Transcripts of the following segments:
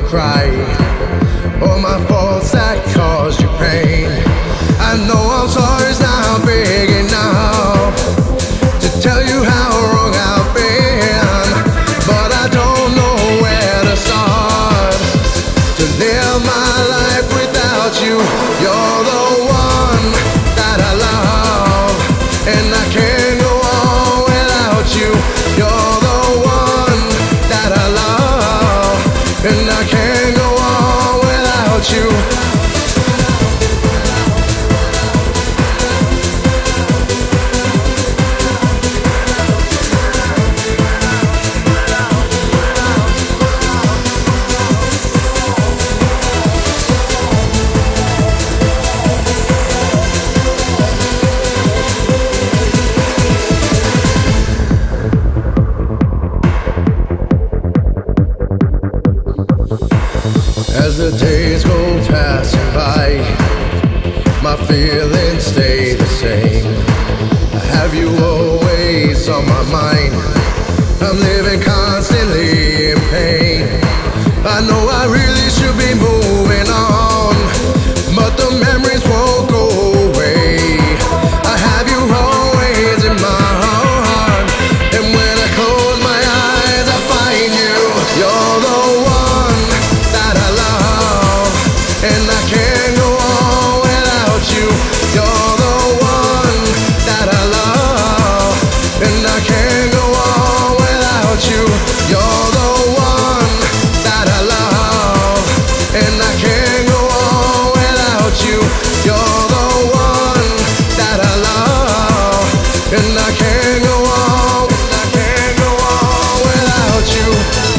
cry. All my faults that caused you pain. I know I'm sorry, it's not big enough to tell you how wrong I've been, but I don't know where to start to live my life without you. You're the one that I love, and I can't go on without you. You're the one that I love, and I can't go on without you. As the days go passing by, my feelings stay the same. I have you always on my mind. I'm living constantly in pain. I know I really should be moving on, but the memories won't go away. I have you always in my heart, and when I close my eyes I find you. You're the one that I love, and I can't go on without you. You're the one that I love, and I can't go on without you. You're the one that I love, and I can't go on without you. You're the one that I love, and I can't go on, and I can't go on without you.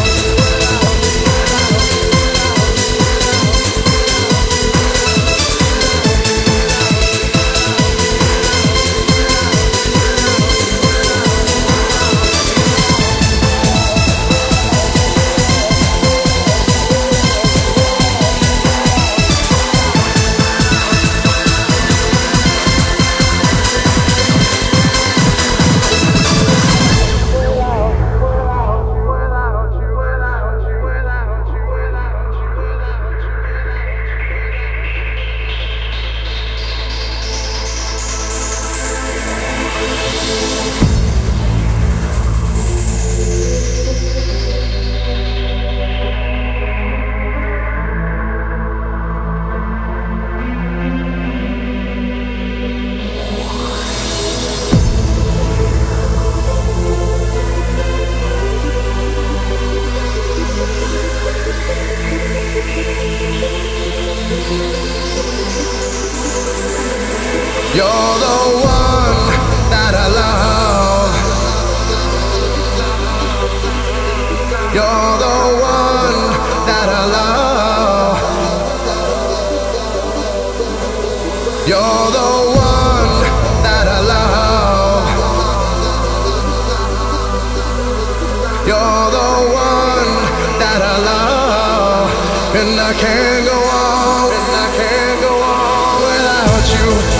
You're the one that I love. You're the one that I love. You're the one that I love. You're the one that I love, and I can't go on, and I can't go on without you.